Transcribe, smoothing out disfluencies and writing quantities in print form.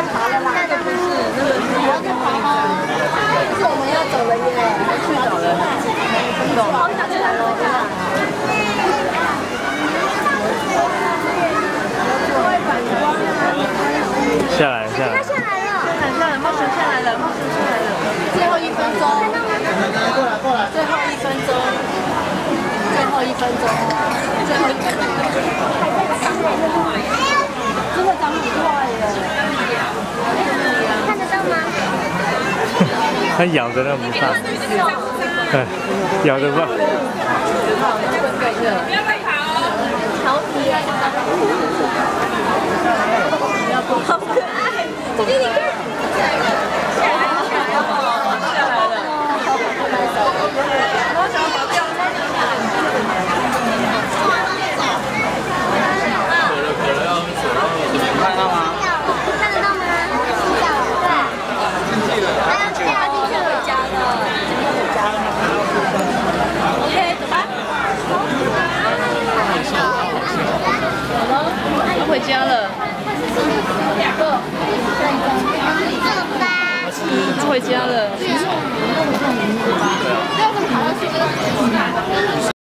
爬了啦。那个不是，那个是要去爬吗？可是我们要走了耶，去走了。走，下起来了，对吧？ 下来，下来。 下来了，下来，冒险下来了，冒险下来了。最后1分钟，过来，最后1分钟，最后1分钟，最后1分钟。真的长很快耶！看得到吗？ 它咬着那不大，对，咬着吧。 不要太跑，调皮啊！好可爱，姐姐你看，下来了， 看到吗？ 看得到吗？对，他进去回家了，OK， 走吧。他回家了。他回家了。